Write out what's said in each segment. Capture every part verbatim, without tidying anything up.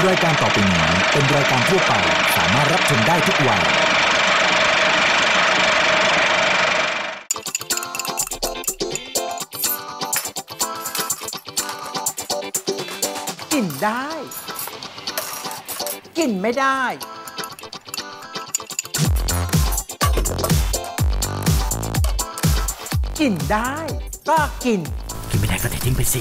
รายการต่อไปนี้เป็นรายการทั่วไปสามารถรับชมได้ทุกวัยกินได้กินไม่ได้กินได้ก็กินกินไม่ได้ก็ทิ้งไปสิ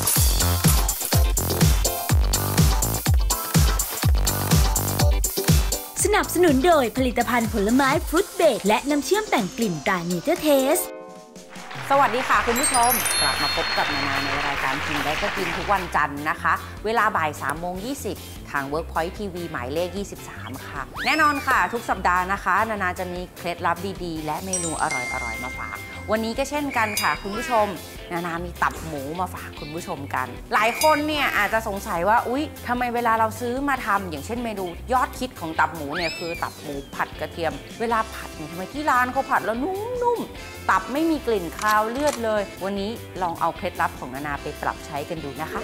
สนับสนุนโดยผลิตภัณฑ์ผลไม้ฟรุตเบรดและน้ำเชื่อมแต่งกลิ่นตราเนเจอร์เทสสวัสดีค่ะคุณผู้ชมกลับมาพบกับนานาในรายการกินได้ก็กินทุกวันจันทร์นะคะเวลาบ่ายสามโมงยี่สิบทาง Workpoint ที วี หมายเลขยี่สิบสามค่ะแน่นอนค่ะทุกสัปดาห์นะคะนานาจะมีเคล็ดลับดีๆและเมนูอร่อยๆมาฝากวันนี้ก็เช่นกันค่ะคุณผู้ชมนานามีตับหมูมาฝากคุณผู้ชมกันหลายคนเนี่ยอาจจะสงสัยว่าอุ๊ยทำไมเวลาเราซื้อมาทำอย่างเช่นเมนูยอดฮิตของตับหมูเนี่ยคือตับหมูผัดกระเทียมเวลาผัดเนี่ยทำไมที่ร้านเขาผัดแล้วนุ่มๆตับไม่มีกลิ่นคาวเลือดเลยวันนี้ลองเอาเคล็ดลับของนานาไปปรับใช้กันดูนะคะ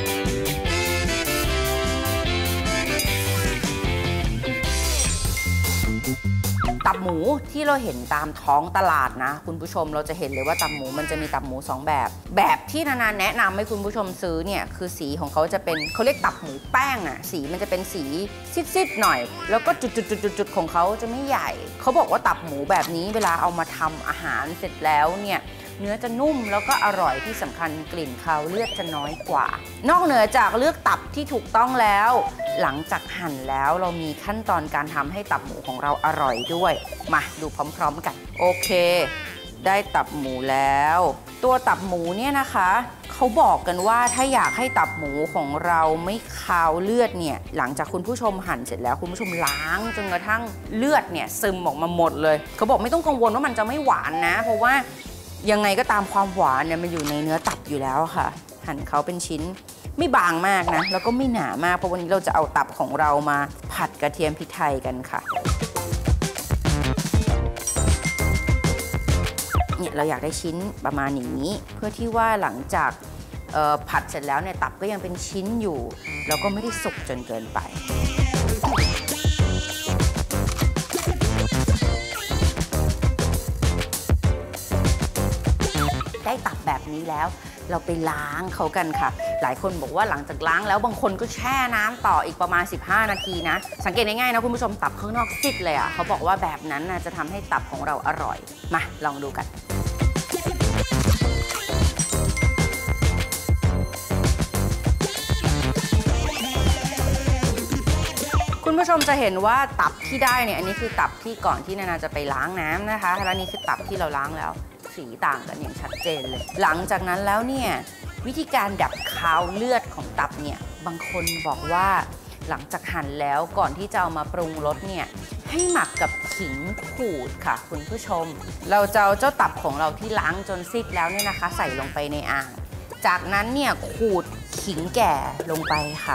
ตับหมูที่เราเห็นตามท้องตลาดนะคุณผู้ชมเราจะเห็นเลยว่าตับหมูมันจะมีตับหมูสองแบบแบบที่นานาแนะนำให้คุณผู้ชมซื้อเนี่ยคือสีของเขาจะเป็นเขาเรียกตับหมูแป้งอะสีมันจะเป็นสีซิดๆหน่อยแล้วก็จุดๆๆๆของเขาจะไม่ใหญ่เขาบอกว่าตับหมูแบบนี้เวลาเอามาทำอาหารเสร็จแล้วเนี่ยเนื้อจะนุ่มแล้วก็อร่อยที่สำคัญกลิ่นคาวเลือดจะน้อยกว่านอกเหนือจากเลือกตับที่ถูกต้องแล้วหลังจากหั่นแล้วเรามีขั้นตอนการทำให้ตับหมูของเราอร่อยด้วยมาดูพร้อมๆกันโอเคได้ตับหมูแล้วตัวตับหมูเนี่ยนะคะเขาบอกกันว่าถ้าอยากให้ตับหมูของเราไม่คาวเลือดเนี่ยหลังจากคุณผู้ชมหั่นเสร็จแล้วคุณผู้ชมล้างจนกระทั่งเลือดเนี่ยซึมออกมาหมดเลยเขาบอกไม่ต้องกังวลว่ามันจะไม่หวานนะเพราะว่ายังไงก็ตามความหวานเนี่ยมันอยู่ในเนื้อตับอยู่แล้วค่ะหั่นเขาเป็นชิ้นไม่บางมากนะแล้วก็ไม่หนามากเพราะวันนี้เราจะเอาตับของเรามาผัดกระเทียมพริกไทยกันค่ะเนี่ยเราอยากได้ชิ้นประมาณนี้เพื่อที่ว่าหลังจากผัดเสร็จแล้วเนี่ยตับก็ยังเป็นชิ้นอยู่แล้วก็ไม่ได้สุกจนเกินไปได้ตับแบบนี้แล้วเราไปล้างเขากันค่ะหลายคนบอกว่าหลังจากล้างแล้วบางคนก็แช่น้ำต่ออีกประมาณสิบห้านาทีนะสังเกตง่ายๆนะคุณผู้ชมตับข้างนอกซิดเลยอ่ะเขาบอกว่าแบบนั้นนะจะทำให้ตับของเราอร่อยมาลองดูกันคุณผู้ชมจะเห็นว่าตับที่ได้เนี่ยอันนี้คือตับที่ก่อนที่นานาจะไปล้างน้ำนะคะแล้วนี่คือตับที่เราล้างแล้วสีต่างกันอย่างชัดเจนเลยหลังจากนั้นแล้วเนี่ยวิธีการดับคาวเลือดของตับเนี่ยบางคนบอกว่าหลังจากหั่นแล้วก่อนที่จะเอามาปรุงรสเนี่ยให้หมักกับขิงขูดค่ะคุณผู้ชมเราจะเอาเจ้าตับของเราที่ล้างจนซีดแล้วเนี่ยนะคะใส่ลงไปในอ่างจากนั้นเนี่ยขูดขิงแก่ลงไปค่ะ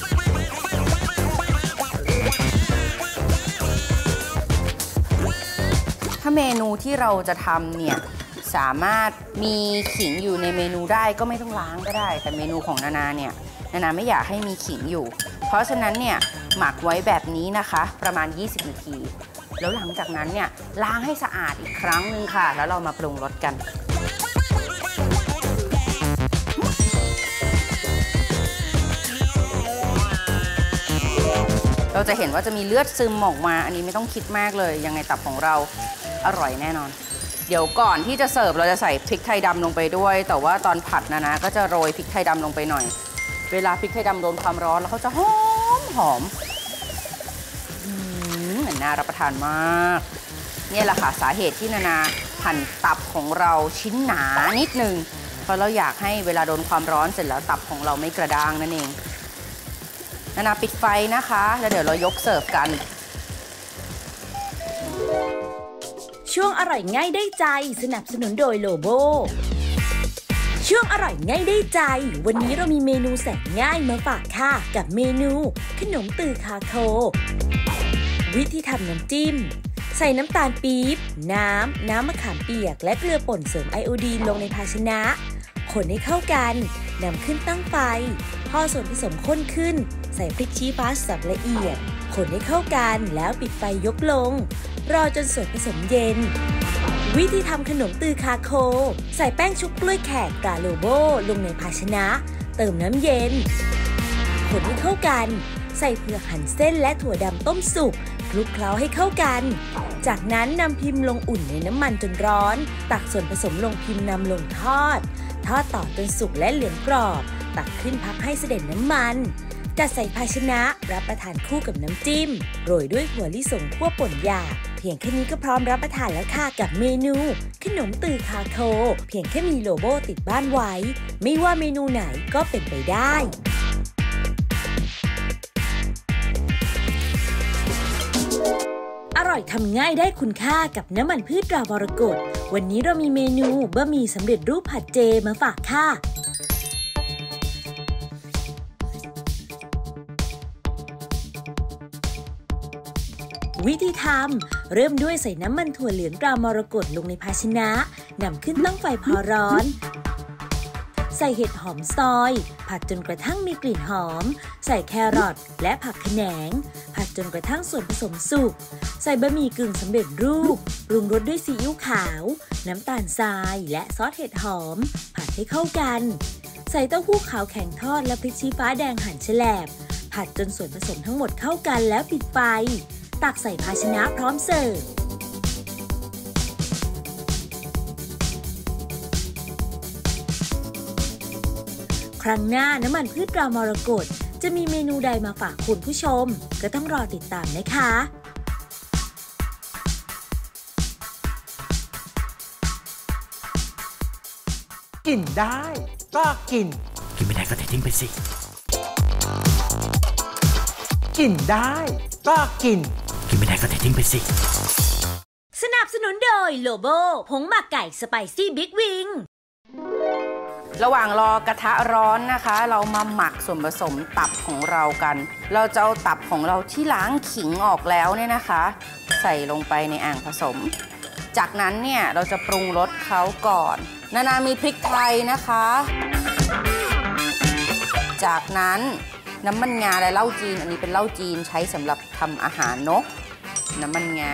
ถ้าเมนูที่เราจะทำเนี่ยสามารถมีขิงอยู่ในเมนูได้ก็ไม่ต้องล้างก็ได้แต่เมนูของนานาเนี่ยนานาไม่อยากให้มีขิงอยู่เพราะฉะนั้นเนี่ยหมักไว้แบบนี้นะคะประมาณยี่สิบนาทีแล้วหลังจากนั้นเนี่ยล้างให้สะอาดอีกครั้งหนึ่งค่ะแล้วเรามาปรุงรสกันเราจะเห็นว่าจะมีเลือดซึมออกมาอันนี้ไม่ต้องคิดมากเลยยังไงตับของเราอร่อยแน่นอนเดี๋ยวก่อนที่จะเสิร์ฟเราจะใส่พริกไทยดำลงไปด้วยแต่ว่าตอนผัดนะนะก็จะโรยพริกไทยดำลงไปหน่อยเวลาพริกไทยดำโดนความร้อนแล้วเขาจะหอมหอมเหมือนน่ารับประทานมากนี่แหละค่ะสาเหตุที่นานาหั่นตับของเราชิ้นหนานิดนึงเพราะเราอยากให้เวลาโดนความร้อนเสร็จแล้วตับของเราไม่กระด้างนั่นเองนานาปิดไฟนะคะแล้วเดี๋ยวเรายกเสิร์ฟกันช่วงอร่อยง่ายได้ใจสนับสนุนโดยโลโบช่วงอร่อยง่ายได้ใจวันนี้เรามีเมนูแสนง่ายมาฝากค่ะกับเมนูขนมตือคาโควิธีทำน้ำจิ้มใส่น้ำตาลปี๊บน้ำน้ำมะขามเปียกและเกลือป่นเสริมไอโอดีนลงในภาชนะคคนให้เข้ากันนำขึ้นตั้งไฟพอส่วนผสมข้นขึ้นใส่พริกชี้ฟ้าสับละเอียดคนให้เข้ากันแล้วปิดไฟยกลงรอจนส่วนผสมเย็นวิธีทำขนมตือคาโคใส่แป้งชุบกล้วยแขกตราโลโบลงในภาชนะเติมน้ำเย็นคนให้เข้ากันใส่เผือกหั่นเส้นและถั่วดำต้มสุกคลุกเคล้าให้เข้ากันจากนั้นนำพิมพ์ลงอุ่นในน้ำมันจนร้อนตักส่วนผสมลงพิมพ์นำลงทอดทอดต่อจนสุกและเหลืองกรอบตักขึ้นพักให้เสด็จน้ำมันจัดใส่ภาชนะรับประทานคู่กับน้ำจิ้มโรยด้วยถั่วลิสงคั่วป่นหยาบเพียงแค่นี้ก็พร้อมรับประทานแล้วค่ะกับเมนูขนมตือคาโคเพียงแค่มีโลโบ้ติดบ้านไว้ไม่ว่าเมนูไหนก็เป็นไปได้อร่อยทำง่ายได้คุณค่ากับน้ำมันพืชตรามรกตวันนี้เรามีเมนูบะหมี่สำเร็จรูปผัดเจมาฝากค่ะวิธีทำเริ่มด้วยใส่น้ำมันถั่วเหลืองตรามรกตลงในภาชนะนำขึ้นตั้งไฟพอร้อนใส่เห็ดหอมซอยผัดจนกระทั่งมีกลิ่นหอมใส่แครอทและผักขนงผัดจนกระทั่งส่วนผสมสุกใส่บะหมี่กึ่งสำเร็จรูปปรุงรสด้วยซีอิ๊วขาวน้ำตาลทรายและซอสเห็ดหอมผัดให้เข้ากันใส่เต้าหู้ขาวแข็งทอดและพริกชี้ฟ้าแดงหั่นแฉลบผัดจนส่วนผสมทั้งหมดเข้ากันแล้วปิดไฟตักใส่ภาชนะพร้อมเสิร์ฟครั้งหน้าน้ำมันพืชตรามรกตจะมีเมนูใดมาฝากคุณผู้ชมก็ต้องรอติดตามนะคะกินได้ก็กินกินไม่ได้ก็เททิ้งไปสิกินได้ก็กินกินไม่ได้ก็เททิ้งไปสิสนับสนุนโดยโลโบผงหมักไก่สไปซี่บิ๊กวิงระหว่างรอกระทะร้อนนะคะเรามาหมักส่วนผสมตับของเรากันเราจะเอาตับของเราที่ล้างขิงออกแล้วเนี่ยนะคะใส่ลงไปในอ่างผสมจากนั้นเนี่ยเราจะปรุงรสเขาก่อนนานามีพริกไทยนะคะจากนั้นน้ำมันงาและเหล้าจีนอันนี้เป็นเหล้าจีนใช้สำหรับทำอาหารนกน้ำมันงา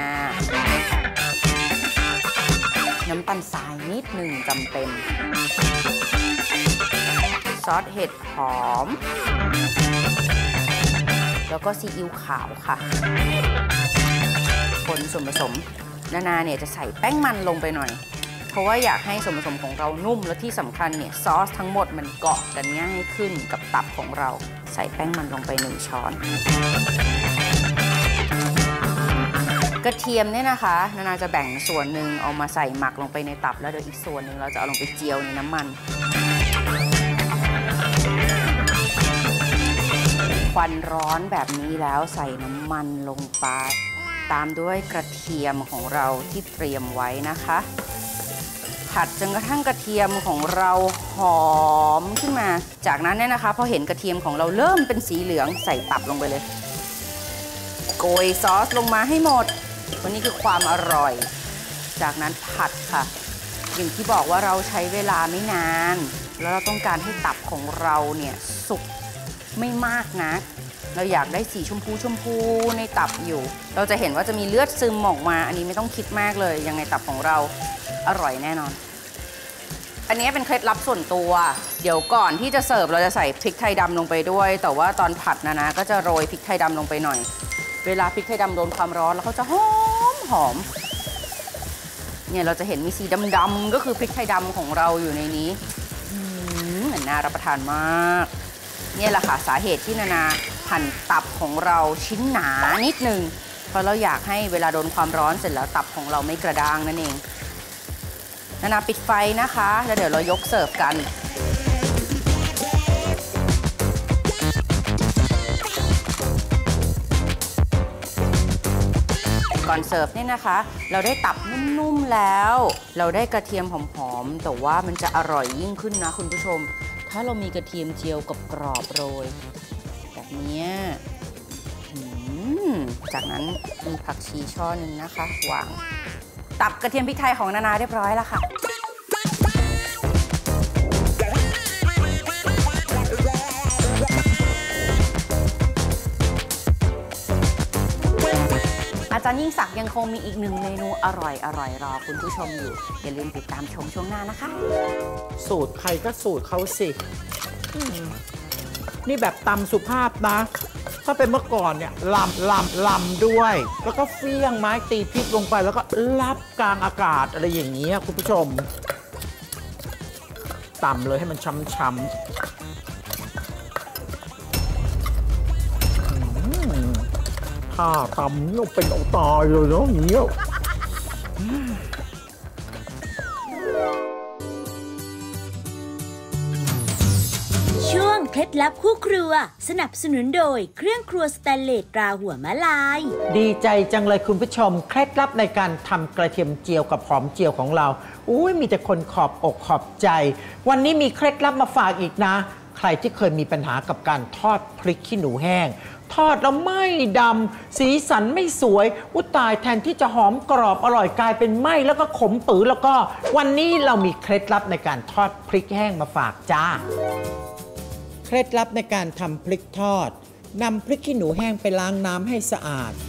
น้ำตาลทรายนิดหนึ่งจำเป็นซอสเห็ดหอมแล้วก็ซีอิ๊วขาวค่ะคนส่วนผสมนานาเนี่ยจะใส่แป้งมันลงไปหน่อยเพราะว่าอยากให้ส่วนผสมของเรานุ่มและที่สำคัญเนี่ยซอสทั้งหมดมันเกาะกันง่ายขึ้นกับตับของเราใส่แป้งมันลงไปหนึ่งช้อนกระเทียมเนี่ยนะคะนานาจะแบ่งส่วนหนึ่งเอามาใส่หมักลงไปในตับแล้วเดี๋ยวอีกส่วนหนึ่งเราจะเอาลงไปเจียวในน้ำมันควันร้อนแบบนี้แล้วใส่น้ำมันลงไปตามด้วยกระเทียมของเราที่เตรียมไว้นะคะผัดจนกระทั่งกระเทียมของเราหอมขึ้นมาจากนั้นเนี่ยนะคะพอเห็นกระเทียมของเราเริ่มเป็นสีเหลืองใส่ตับลงไปเลยโกยซอสลงมาให้หมดวันนี้คือความอร่อยจากนั้นผัดค่ะอย่างที่บอกว่าเราใช้เวลาไม่นานแล้วเราต้องการให้ตับของเราเนี่ยสุกไม่มากนะเราอยากได้สีชมพูชมพูในตับอยู่เราจะเห็นว่าจะมีเลือดซึมออกมาอันนี้ไม่ต้องคิดมากเลยยังไงตับของเราอร่อยแน่นอนอันนี้เป็นเคล็ดลับส่วนตัวเดี๋ยวก่อนที่จะเสิร์ฟเราจะใส่พริกไทยดำลงไปด้วยแต่ว่าตอนผัดนะนะก็จะโรยพริกไทยดำลงไปหน่อยเวลาพริกไทยดำโดนความร้อนแล้วเขาจะหอมหอมเนี่ยเราจะเห็นมีสีดำๆก็คือพริกไทยดำของเราอยู่ในนี้เหมือนน่ารับประทานมากเนี่ยแหละค่ะสาเหตุที่นานาหั่นตับของเราชิ้นหนานิดนึงเพราะเราอยากให้เวลาโดนความร้อนเสร็จแล้วตับของเราไม่กระด้างนั่นเองนานาปิดไฟนะคะแล้วเดี๋ยวเรายกเสิร์ฟกันก่อนเสิร์ฟเนี่ยนะคะเราได้ตับนุ่มๆแล้วเราได้กระเทียมหอมๆแต่ว่ามันจะอร่อยยิ่งขึ้นนะคุณผู้ชมถ้าเรามีกระเทียมเจียวกับกรอบโรยแบบนี้จากนั้นมีผักชีช่อหนึ่งนะคะวางตับกระเทียมพริกไทยของนานาเรียบร้อยแล้วค่ะรย์ยิ่งศักดิ์ยังคงมีอีกหนึ่งเมนูอร่อยอร่อยรอคุณผู้ชมอยู่อย่าลืมติดตามชมช่วงหน้านะคะสูตรใครก็สูตรเขาสินี่แบบตำสุภาพนะถ้าเป็นเมื่อก่อนเนี่ยลำลำลำด้วยแล้วก็เฟี้ยงไม้ตีพริกลงไปแล้วก็รับกลางอากาศอะไรอย่างเงี้ยคุณผู้ชมตำเลยให้มันช้ำๆถ้าตำเนี่ยเป็นเอาตายเลยเนาะอย่างเงี้ยช่วงเคล็ดลับคู่ครัวสนับสนุนโดยเครื่องครัวสแตนเลสตราหัวมะลายดีใจจังเลยคุณผู้ชมเคล็ดลับในการทำกระเทียมเจียวกับหอมเจียวของเราอุ้ยมีแต่คนขอบอกขอบใจวันนี้มีเคล็ดลับมาฝากอีกนะใครที่เคยมีปัญหากับการทอดพริกขี้หนูแห้งทอดแล้วไม่ดำสีสันไม่สวยอุยตายแทนที่จะหอมกรอบอร่อยกลายเป็นไหม้แล้วก็ขมปื๋อแล้วก็วันนี้เรามีเคล็ดลับในการทอดพริกแห้งมาฝากจ้าเคล็ดลับในการทำพริกทอดนำพริกขี้หนูแห้งไปล้างน้ำให้สะอาด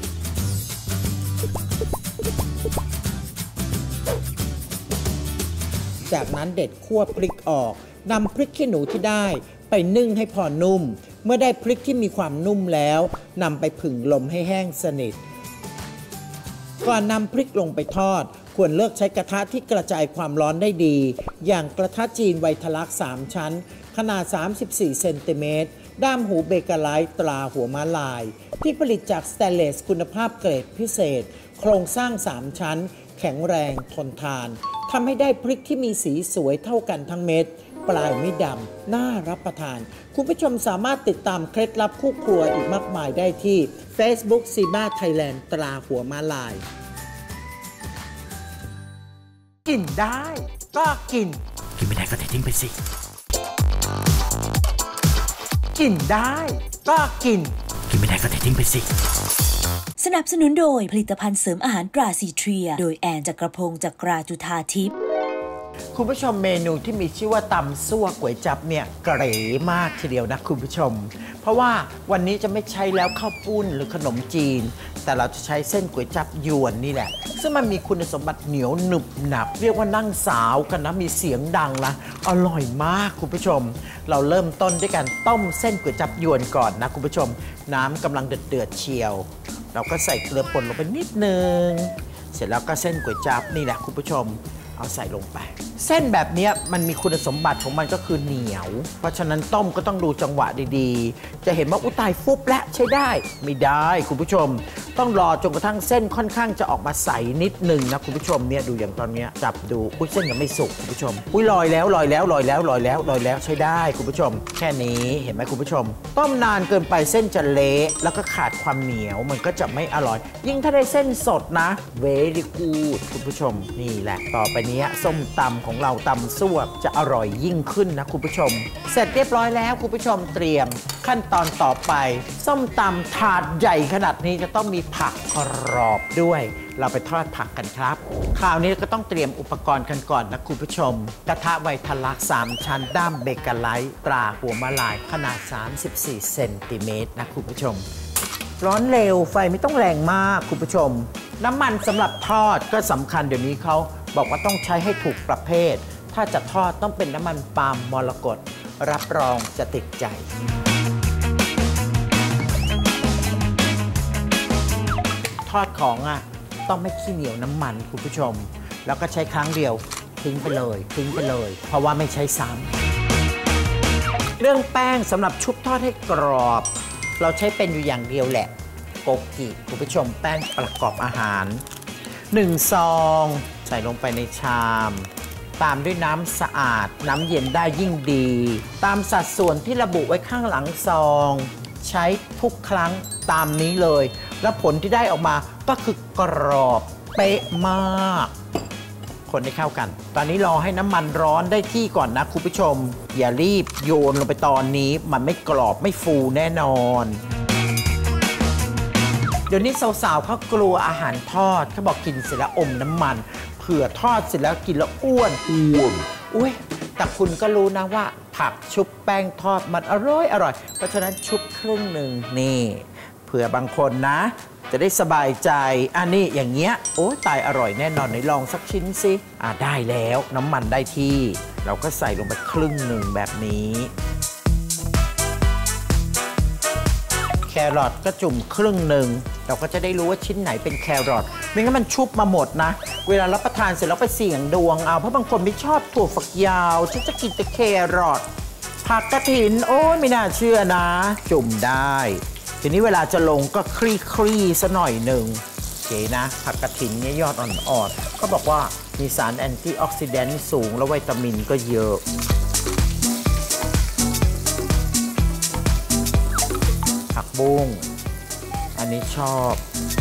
จากนั้นเด็ดคั่วพริกออกนำพริกขี้หนูที่ได้ไปนึ่งให้พอนุ่มเมื่อได้พริกที่มีความนุ่มแล้วนำไปผึ่งลมให้แห้งสนิทก่อนนำพริกลงไปทอดควรเลือกใช้กระทะที่กระจายความร้อนได้ดีอย่างกระทะจีนไวทลักสามชั้นขนาดสามสิบสี่เซนติเมตรด้ามหูเบเกอร์ไลท์ตราหัวม้าลายที่ผลิตจากสแตนเลสคุณภาพเกรดพิเศษโครงสร้างสามชั้นแข็งแรงทนทานทำให้ได้พริกที่มีสีสวยเท่ากันทั้งเม็ดปลายไม่ดำน่ารับประทานคุณผู้ชมสามารถติดตามเคล็ดลับคู่ครัวอีกมากมายได้ที่ Facebook ซีบ้าไทยแลนด์ตราหัวม้าลายกินได้ก็กินกินไม่ได้ก็ทิ้งไปสิกินได้ก็กินกินไม่ได้ก็ทิ้งไปสิสนับสนุนโดยผลิตภัณฑ์เสริมอาหารตราซีเทรียโดยแอนจักรพงศ์จักราจุธาทิพย์คุณผู้ชมเมนูที่มีชื่อว่าตำซั่วก๋วยจั๊บเนี่ยเก๋มากทีเดียวนะคุณผู้ชมเพราะว่าวันนี้จะไม่ใช้แล้วข้าวปุ้นหรือขนมจีนแต่เราจะใช้เส้นก๋วยจั๊บยวนนี่แหละซึ่งมันมีคุณสมบัติเหนียวหนึบหนับเรียกว่านั่งสาวกันนะมีเสียงดังนะอร่อยมากคุณผู้ชมเราเริ่มต้นด้วยการต้มเส้นก๋วยจั๊บยวนก่อนนะคุณผู้ชมน้ำกำลังเดือดๆเชียวเราก็ใส่เกลือป่นลงไปนิดนึงเสร็จแล้วก็เส้นก๋วยจั๊บนี่แหละคุณผู้ชมเอาใส่ลงไปเส้นแบบนี้มันมีคุณสมบัติของมันก็คือเหนียวเพราะฉะนั้นต้มก็ต้องดูจังหวะดีๆจะเห็นว่าอุยตายฟุบและใช้ได้ไม่ได้คุณผู้ชมต้องรอจนกระทั่งเส้นค่อนข้างจะออกมาใสนิดนึงนะคุณผู้ชมเนี่ยดูอย่างตอนนี้จับดูอุ้ยเส้นยังไม่สุกคุณผู้ชมอุ้ยลอยแล้วลอยแล้วลอยแล้วลอยแล้วลอยแล้วใช้ได้คุณผู้ชมแค่นี้เห็นไหมคุณผู้ชมต้มนานเกินไปเส้นจะเละแล้วก็ขาดความเหนียวมันก็จะไม่อร่อยยิ่งถ้าได้เส้นสดนะเวรี่กูดคุณผู้ชมนี่แหละต่อไปนี้ส้มตำของเราตำซั่วจะอร่อยยิ่งขึ้นนะคุณผู้ชมเสร็จเรียบร้อยแล้วคุณผู้ชมเตรียมขั้นตอนต่อไปส้มตำถาดใหญ่ขนาดนี้จะต้องมีผักกรอบด้วยเราไปทอดผักกันครับคราวนี้ก็ต้องเตรียมอุปกรณ์กันก่อนนะคุณผู้ชมกระทะไวทลักสามชั้นด้ามเบเกอร์ไลท์ตราหัวมะลายขนาดสามสิบสี่เซนติเมตรนะคุณผู้ชมร้อนเร็วไฟไม่ต้องแรงมากคุณผู้ชมน้ำมันสำหรับทอดก็สำคัญเดี๋ยวนี้เขาบอกว่าต้องใช้ให้ถูกประเภทถ้าจะทอดต้องเป็นน้ำมันปาล์มมรกตรับรองจะติดใจทอดของอ่ะต้องไม่ขี้เหนียวน้ำมันคุณผู้ชมแล้วก็ใช้ครั้งเดียวทิ้งไปเลยทิ้งไปเลยเพราะว่าไม่ใช้ซ้ำเรื่องแป้งสำหรับชุบทอดให้กรอบเราใช้เป็นอยู่อย่างเดียวแหละโกกิคุณผู้ชมแป้งประกอบอาหารหนึ่งซองใส่ลงไปในชามตามด้วยน้ำสะอาดน้ำเย็นได้ยิ่งดีตามสัดส่วนที่ระบุไว้ข้างหลังซองใช้ทุกครั้งตามนี้เลยแล้วผลที่ได้ออกมาก็คือกรอบเป๊ะมากคนให้เข้ากันตอนนี้รอให้น้ำมันร้อนได้ที่ก่อนนะคุณผู้ชมอย่ารีบโยนลงไปตอนนี้มันไม่กรอบไม่ฟูแน่นอนเดี๋ยวนี้สาวๆเขากลัวอาหารทอดเขาบอกกินเสร็จแล้วอมน้ำมันเผื่อทอดเสร็จแล้วกินแล้วอ้วนอ้วนอุ้ยแต่คุณก็รู้นะว่าผักชุบแป้งทอดมันอร่อยอร่อยเพราะฉะนั้นชุบครึ่งหนึ่งนี่เผื่อบางคนนะจะได้สบายใจอันนี้อย่างเงี้ยโอ้ตายอร่อยแน่นอนไหนลองสักชิ้นสิอ่าได้แล้วน้ำมันได้ที่เราก็ใส่ลงไปครึ่งหนึ่งแบบนี้แครอทก็จุ่มครึ่งหนึ่งเราก็จะได้รู้ว่าชิ้นไหนเป็นแครอทไม่งั้นมันชุบมาหมดนะเวลารับประทานเสร็จแล้วไปเสี่ยงดวงเอาเพราะบางคนไม่ชอบถั่วฝักยาวฉันจะกินแต่แครอทผักกระถินโอ้ยไม่น่าเชื่อนะจุ่มได้ทีนี้เวลาจะลงก็คลี่คลี่ซะหน่อยหนึ่งเก๋นะผักกระถินเนี่ยยอดอ่อนๆก็บอกว่ามีสารแอนตี้ออกซิแดนต์สูงแล้ววิตามินก็เยอะผักบุ้งอันนี้ชอบ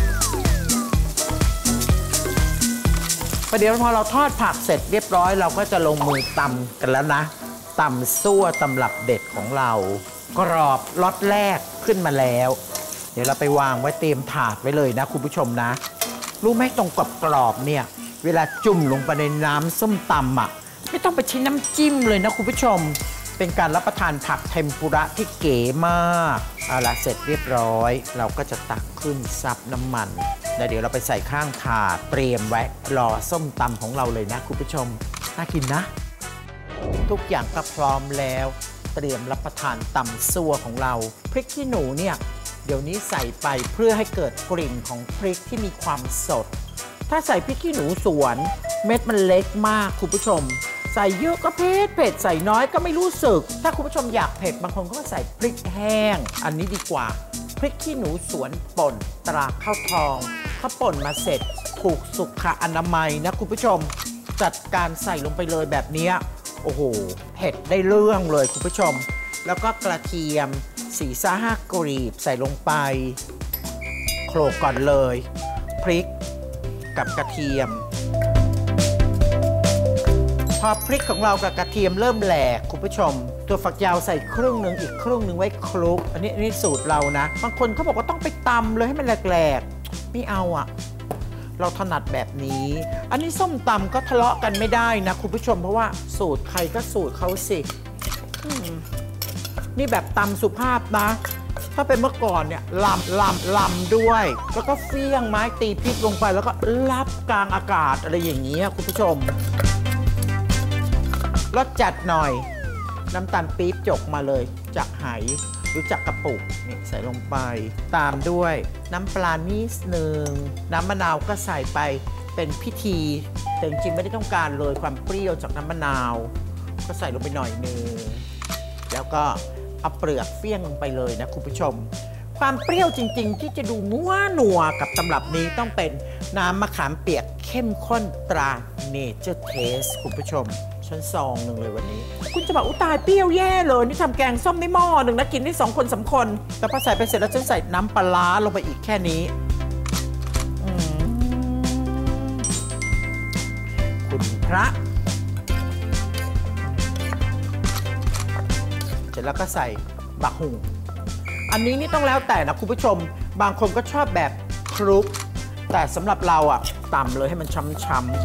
ประเดี๋ยวพอเราทอดผักเสร็จเรียบร้อยเราก็จะลงมือตำกันแล้วนะตำซั่วตำรับเด็ดของเรากรอบล็อตแรกขึ้นมาแล้วเดี๋ยวเราไปวางไว้เตรียมถาดไว้เลยนะคุณผู้ชมนะรู้ไหมตรงกับกรอบเนี่ยเวลาจุ่มลงไปในน้ำส้มตำอ่ะไม่ต้องไปใช้น้ำจิ้มเลยนะคุณผู้ชมเป็นการรับประทานผักเทมปุระที่เก๋มากเอาละเสร็จเรียบร้อยเราก็จะตักขึ้นซับน้ำมันแล้วเดี๋ยวเราไปใส่ข้างถาดเตรียมไว้รอส้มตำของเราเลยนะคุณผู้ชมน่ากินนะทุกอย่างก็พร้อมแล้วเตรียมรับประทานตำซั่วของเราพริกขี้หนูเนี่ยเดี๋ยวนี้ใส่ไปเพื่อให้เกิดกลิ่นของพริกที่มีความสดถ้าใส่พริกขี้หนูสวนเม็ดมันเล็กมากคุณผู้ชมใส่เยอะก็เผ็ดเผ็ดใส่น้อยก็ไม่รู้สึกถ้าคุณผู้ชมอยากเผ็ดบางคนก็ใส่พริกแห้งอันนี้ดีกว่าพริกขี้หนูสวนป่นตราข้าวทองถ้าป่นมาเสร็จถูกสุขอนามัยนะคุณผู้ชมจัดการใส่ลงไปเลยแบบนี้โอ้โหเผ็ดได้เรื่องเลยคุณผู้ชมแล้วก็กระเทียมสี่ซ่าห้ากรีบใส่ลงไปโขลกก่อนเลยพริกกับกระเทียมพอพริกของเรากับกระเทียมเริ่มแหลกคุณผู้ชมตัวฝักยาวใส่ครึ่งหนึ่งอีกครึ่งหนึ่งไว้คลุกอันนี้อันนี้สูตรเรานะบางคนเขาบอกว่าต้องไปตำเลยให้มันแหลกๆไม่เอาอ่ะเราถนัดแบบนี้อันนี้ส้มตำก็ทะเลาะกันไม่ได้นะคุณผู้ชมเพราะว่าสูตรใครก็สูตรเขาสินี่แบบตำสุภาพนะถ้าเป็นเมื่อก่อนเนี่ยลำลำลำด้วยแล้วก็เฟี้ยงไม้ตีพริกลงไปแล้วก็รับกลางอากาศอะไรอย่างนี้คุณผู้ชมรสจัดหน่อยน้ำตาลปี๊บจกมาเลยจากไหหรือจากกระปุกนี่ใส่ลงไปตามด้วยน้ำปลานิดนึงน้ำมะนาวก็ใส่ไปเป็นพิธีแต่จริงๆไม่ได้ต้องการเลยความเปรี้ยวจากน้ำมะนาวก็ใส่ลงไปหน่อยนึงแล้วก็เอาเปลือกเฟี้ยงลงไปเลยนะคุณผู้ชมความเปรี้ยวจริงๆที่จะดูนัวนัวกับตำรับนี้ต้องเป็นน้ำมะขามเปียกเข้มข้นตราเนเจอร์เทสคุณผู้ชมชั้นซองหนึ่งเลยวันนี้คุณจะบอกอุตายเปรี้ยวแย่เลยนี่ทำแกงส้มในหม้อหนึ่งนะกินได้สองคนสามคนแต่พอใส่ไปเสร็จแล้วฉันใส่น้ำปลาลงไปอีกแค่นี้คุณพระเสร็จแล้วก็ใส่บักหุ่งอันนี้นี่ต้องแล้วแต่นะคุณผู้ชมบางคนก็ชอบแบบคลุกแต่สำหรับเราอ่ะต่ำเลยให้มันช้ำๆ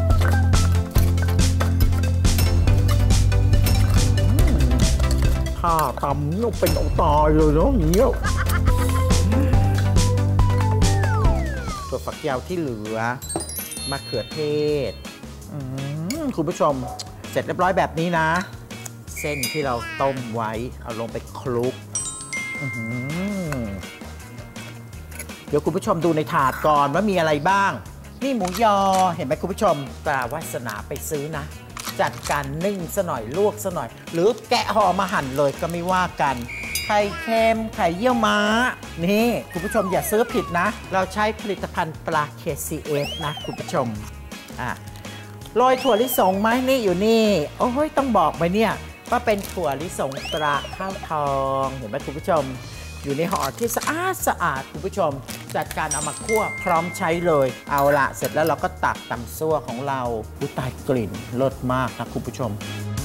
ถ้าต่ำนี่เป็นเอาตายเลยเนาะอย่างเงี้ยตัวฝักยาวที่เหลือมะเขือเทศคุณผู้ชมเสร็จเรียบร้อยแบบนี้นะเส้นที่เราต้มไว้เอาลงไปคลุกเดี๋ยวคุณผู้ชมดูในถาดก่อนว่ามีอะไรบ้างนี่หมูยอเห็นไหมคุณผู้ชมตราวาสนาไปซื้อนะจัดการนึ่งซะหน่อยลวกซะหน่อยหรือแกะห่อมาหั่นเลยก็ไม่ว่ากันไข่เค็มไข่เยี่ยวม้านี่คุณผู้ชมอย่าซื้อผิดนะเราใช้ผลิตภัณฑ์ปลา เค ซี เอฟ นะคุณผู้ชมอ่ะโรยถั่วลิสงไหมนี่อยู่นี่โอ้ยต้องบอกไปเนี่ยว่าเป็นถั่วลิสงตราข้าวทองเห็นไหมคุณผู้ชมอยู่ในห่อที่สะอาดสะอาดคุณผู้ชมจัดการเอามาคั่วพร้อมใช้เลยเอาละเสร็จแล้วเราก็ตักตำซั่วของเราอุ้ยตายกลิ่นเลิศมากนะคุณผู้ชม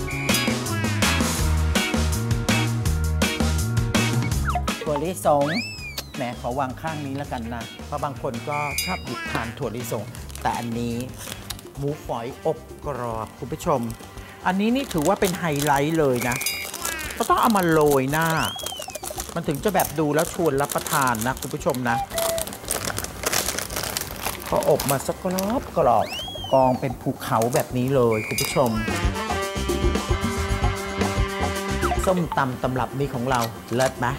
ถั่วลิสงแหมขอวางข้างนี้แล้วกันนะเพราะบางคนก็ชอบหยิบทานถั่วลิสงแต่อันนี้หมูฝอยอบกรอบคุณผู้ชมอันนี้นี่ถือว่าเป็นไฮไลท์เลยนะก็ต้องเอามาโรยหน้ามันถึงจะแบบดูแล้วชวนรับประทานนะคุณผู้ชมนะก็อบมาสักกรอบกรอบกองเป็นภูเขาแบบนี้เลยคุณผู้ชมส้มตำตำรับนี้ของเราเลิศไหม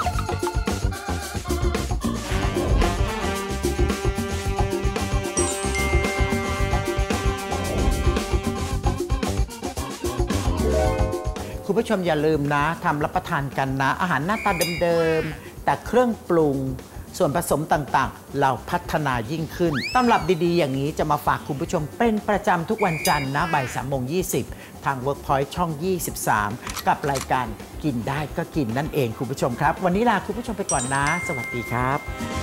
คุณผู้ชมอย่าลืมนะทำรับประทานกันนะอาหารหน้าตาเดิมๆแต่เครื่องปรุงส่วนผสมต่างๆเราพัฒนายิ่งขึ้นตำรับดีๆอย่างนี้จะมาฝากคุณผู้ชมเป็นประจำทุกวันจันทร์นะบ่ายสามโมงยี่สิบทาง Workpoint ช่องยี่สิบสามกับรายการกินได้ก็กินนั่นเองคุณผู้ชมครับวันนี้ลาคุณผู้ชมไปก่อนนะสวัสดีครับ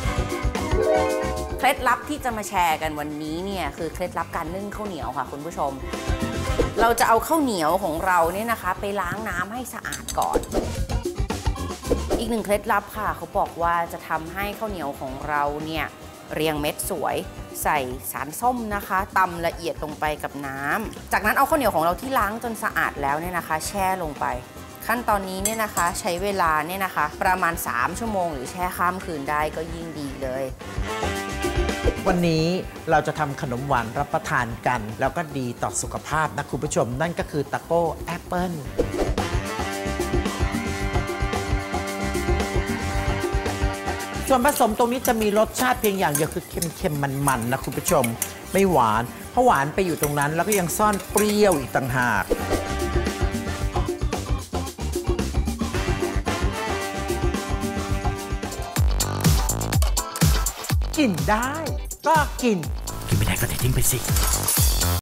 เคล็ดลับที่จะมาแชร์กันวันนี้เนี่ยคือเคล็ดลับการนึ่งข้าวเหนียวค่ะคุณผู้ชมเราจะเอาข้าวเหนียวของเราเนี่ยนะคะไปล้างน้ำให้สะอาดก่อนอีกหนึ่งเคล็ดลับค่ะเขาบอกว่าจะทำให้ข้าวเหนียวของเราเนี่ยเรียงเม็ดสวยใส่สารส้มนะคะตำละเอียดลงไปกับน้ำจากนั้นเอาข้าวเหนียวของเราที่ล้างจนสะอาดแล้วเนี่ยนะคะแช่ลงไปขั้นตอนนี้เนี่ยนะคะใช้เวลาเนี่ยนะคะประมาณสามชั่วโมงหรือแช่ข้ามคืนได้ก็ยิ่งดีเลยวันนี้เราจะทำขนมหวานรับประทานกันแล้วก็ดีต่อสุขภาพนะคุณผู้ชมนั่นก็คือตะโก้แอปเปิ้ลส่วนผสมตรงนี้จะมีรสชาติเพียงอย่างเดียวคือเค็มๆมันๆนะคุณผู้ชมไม่หวานเพราะหวานไปอยู่ตรงนั้นแล้วก็ยังซ่อนเปรี้ยวอีกต่างหากกินได้ก็กินกินไม่ได้ก็ทิ้งไปสิ